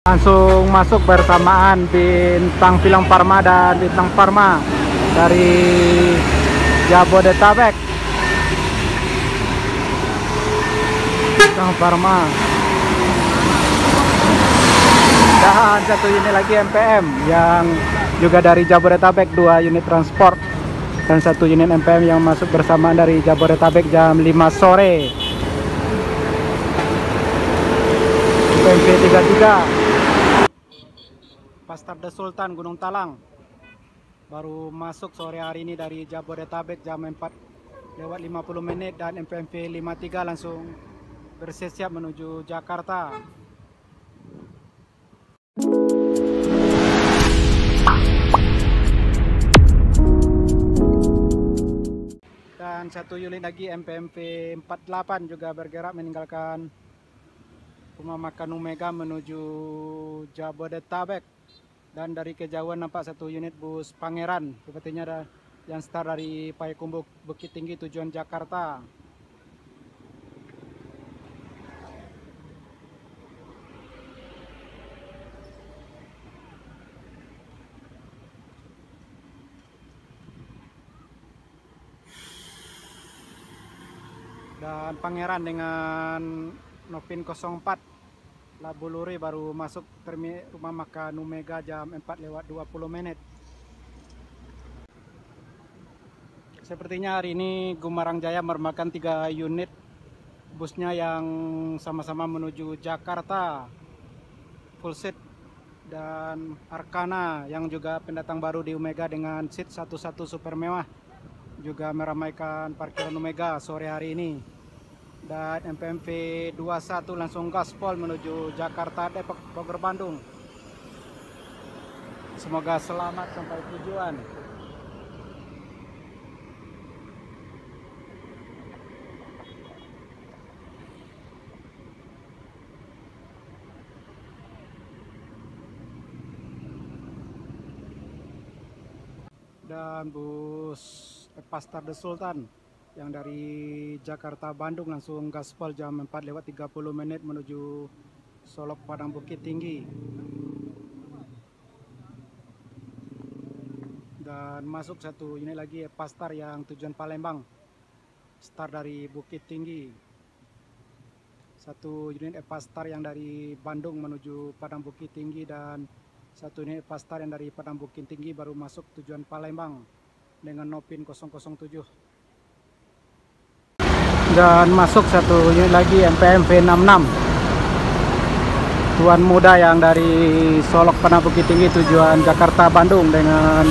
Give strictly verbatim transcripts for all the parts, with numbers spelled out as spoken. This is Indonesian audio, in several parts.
Langsung masuk bersamaan Bintang Film Pharma dan Bintang Pharma dari Jabodetabek. Bintang Pharma dan satu unit lagi M P M yang juga dari Jabodetabek, dua unit transport dan satu unit M P M yang masuk bersamaan dari Jabodetabek jam lima sore. M P M V tiga puluh tiga Pastar The Sultan Gunung Talang baru masuk sore hari ini dari Jabodetabek jam empat lewat lima puluh menit, dan M P M V lima puluh tiga langsung bersiap menuju Jakarta. Dan satu unit lagi M P M V empat puluh delapan juga bergerak meninggalkan rumah makan Omega menuju Jabodetabek. Dan dari kejauhan nampak satu unit bus Pangeran, sepertinya ada yang start dari Payakumbuh Bukit Tinggi tujuan Jakarta. Dan Pangeran dengan Nopin nol empat Labuluri baru masuk terminal rumah makan Omega jam empat lewat dua puluh menit. Sepertinya hari ini Gumarang Jaya merupakan tiga unit busnya yang sama-sama menuju Jakarta. Full seat dan Arkana yang juga pendatang baru di Omega dengan seat satu satu super mewah juga meramaikan parkiran Omega sore hari ini. Dan M P M V dua puluh satu langsung gaspol menuju Jakarta, Depok, Bogor, Bandung. Semoga selamat sampai tujuan. Dan bus Pastar The Sultan yang dari Jakarta Bandung langsung gaspol jam empat lewat tiga puluh menit menuju Solok Padang Bukit Tinggi. Dan masuk satu unit lagi Pastar yang tujuan Palembang, start dari Bukit Tinggi. Satu unit Pastar yang dari Bandung menuju Padang Bukit Tinggi, dan satu unit Pastar yang dari Padang Bukit Tinggi baru masuk tujuan Palembang dengan Nopin nol nol tujuh. Dan masuk satu unit lagi M P M V enam puluh enam Tuan Muda yang dari Solok Padang Bukit Tinggi tujuan Jakarta Bandung dengan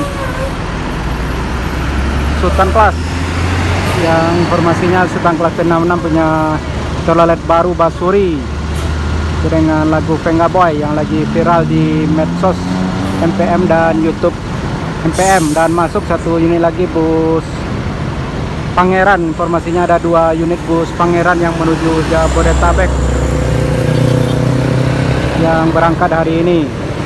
Sultan Class, yang informasinya Sultan Class enam puluh enam punya toilet baru Basuri dengan lagu Venga Boy yang lagi viral di medsos M P M dan YouTube M P M. Dan masuk satu unit lagi bus Pangeran, informasinya ada dua unit bus Pangeran yang menuju Jabodetabek yang berangkat hari ini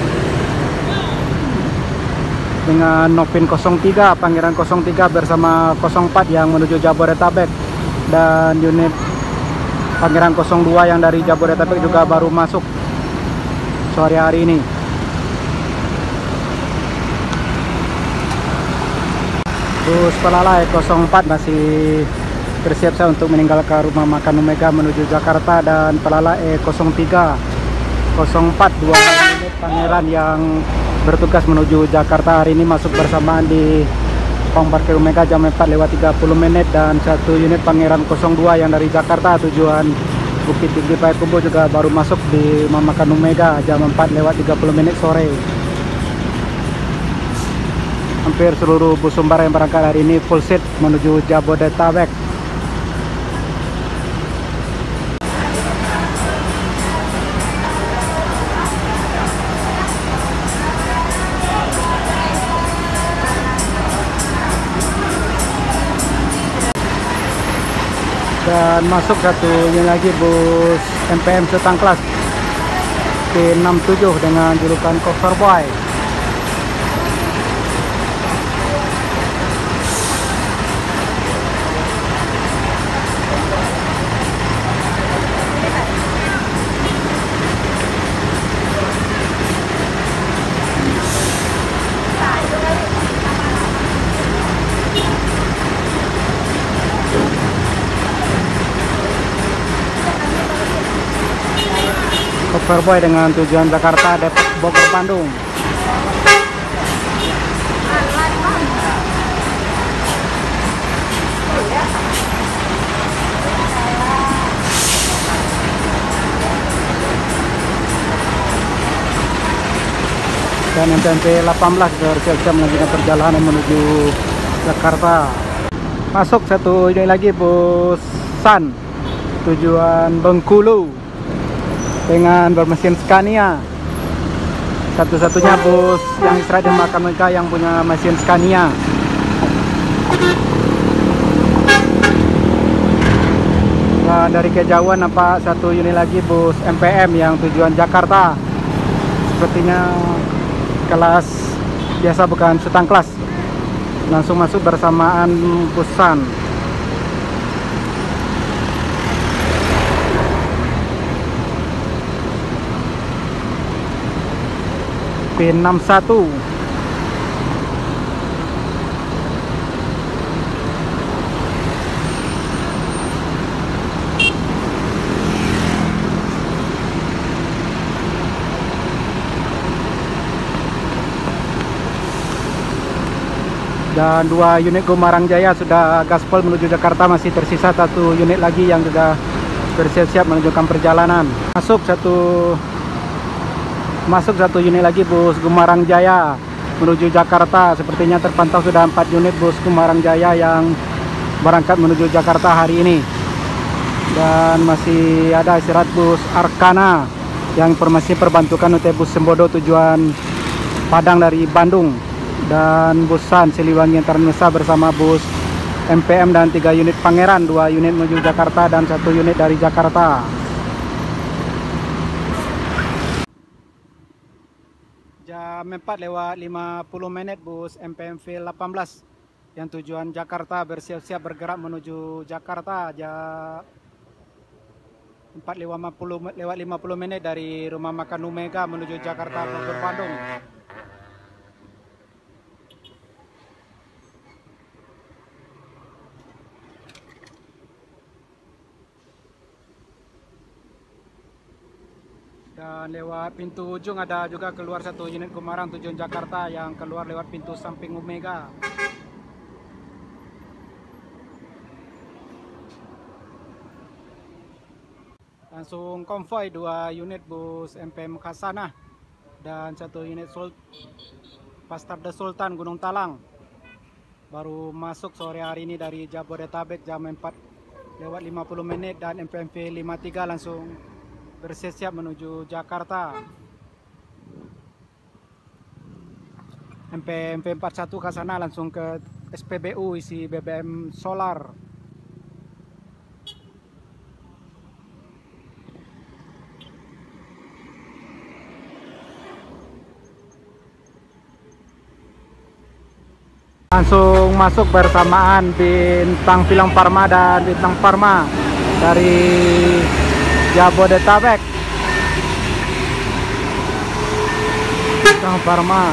dengan Nopin nol tiga, Pangeran nol tiga bersama nol empat yang menuju Jabodetabek, dan unit Pangeran nol dua yang dari Jabodetabek juga baru masuk sore hari ini. Bus Pelalai nol empat masih bersiap-siap untuk meninggalkan rumah makan Omega menuju Jakarta, dan Pelalai nol tiga nol empat dua unit Pangeran yang bertugas menuju Jakarta hari ini masuk bersamaan di ruang parkir Omega jam empat lewat tiga puluh menit, dan satu unit Pangeran nol dua yang dari Jakarta tujuan Bukit Tinggi Payakumbuh juga baru masuk di rumah makan Omega jam empat lewat tiga puluh menit sore. Hampir seluruh bus Sumbar yang berangkat hari ini full seat menuju Jabodetabek. Dan masuk satu unit lagi bus M P M Sultan Class T enam puluh tujuh dengan julukan Cover Boy. Superboy dengan tujuan Jakarta, Depok, Bogor, Bandung. Dan M P M V delapan belas bersiap-siap melanjutkan perjalanan menuju Jakarta. Masuk satu unit lagi bus Sun tujuan Bengkulu dengan bermesin Scania. Satu-satunya bus yang istirahat di makam mereka yang punya mesin Scania. Dan dari kejauhan nampak satu unit lagi bus M P M yang tujuan Jakarta. Sepertinya kelas biasa, bukan sedang kelas. Langsung masuk bersamaan bus Sun. P enam satu. Dan dua unit Gumarang Jaya sudah gaspol menuju Jakarta. Masih tersisa satu unit lagi yang sudah bersiap-siap menunjukkan perjalanan. Masuk satu Masuk satu unit lagi bus Gumarang Jaya menuju Jakarta. Sepertinya terpantau sudah empat unit bus Gumarang Jaya yang berangkat menuju Jakarta hari ini. Dan masih ada istirahat bus Arkana yang informasi perbantukan untuk bus Sembodo tujuan Padang dari Bandung. Dan bus Sun Siliwangi Antarmesa bersama bus M P M dan tiga unit Pangeran, dua unit menuju Jakarta dan satu unit dari Jakarta. Jam empat lewat lima puluh menit bus M P M V delapan belas yang tujuan Jakarta bersiap-siap bergerak menuju Jakarta. Jam empat lewat lima puluh menit dari rumah makan Numega menuju Jakarta Bogor Bandung. Dan lewat pintu ujung ada juga keluar satu unit Gumarang tujuan Jakarta yang keluar lewat pintu samping Omega. Langsung konvoy dua unit bus M P M Khasana dan satu unit Sul Pastarda Sultan Gunung Talang. Baru masuk sore hari ini dari Jabodetabek jam empat lewat lima puluh menit dan M P M V lima tiga langsung bersiap menuju Jakarta. M P M V empat satu ke sana langsung ke S P B U isi B B M solar. Langsung masuk bersamaan Bintang Film Pharma dan Bintang Pharma dari Jabodetabek. Bintang Pharma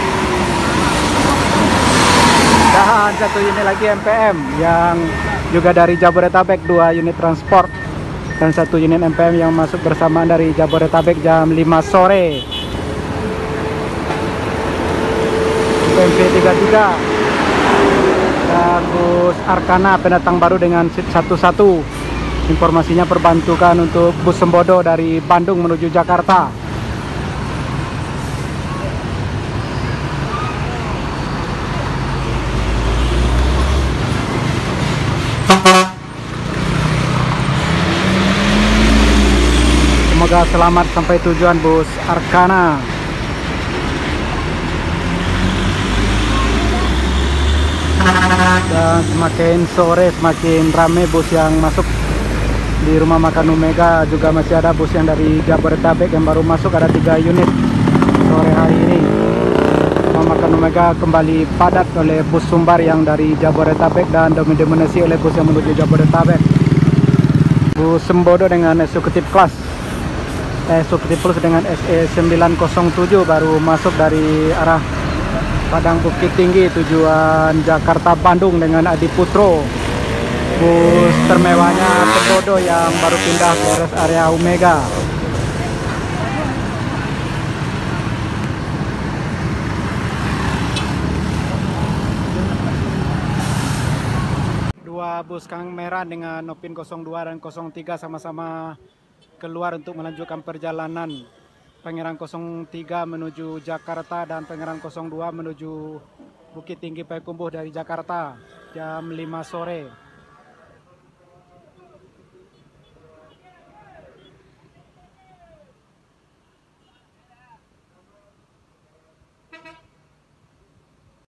dan satu unit lagi M P M yang juga dari Jabodetabek, dua unit transport dan satu unit M P M yang masuk bersamaan dari Jabodetabek jam lima sore. M P M V tiga tiga dan bus Arkana pendatang baru dengan seat satu satu. Informasinya perbantukan untuk bus Sembodo dari Bandung menuju Jakarta. Semoga selamat sampai tujuan bus Arkana. Dan semakin sore semakin ramai bus yang masuk di rumah makan Omega. Juga masih ada bus yang dari Jabodetabek yang baru masuk, ada tiga unit sore hari ini. Rumah makan Omega kembali padat oleh bus Sumbar yang dari Jabodetabek dan dominasi oleh bus yang menuju Jabodetabek. Bus Sembodo dengan eksekutif kelas eksekutif plus dengan S E sembilan nol tujuh baru masuk dari arah Padang Bukit Tinggi tujuan Jakarta Bandung dengan Adi Putro. Bus termewahnya Sembodo yang baru pindah ke rest area Omega. bus Kang Merah dengan Nopin nol dua dan nol tiga sama-sama keluar untuk melanjutkan perjalanan. Pangeran nol tiga menuju Jakarta dan Pangeran nol dua menuju Bukit Tinggi Payakumbuh dari Jakarta jam lima sore.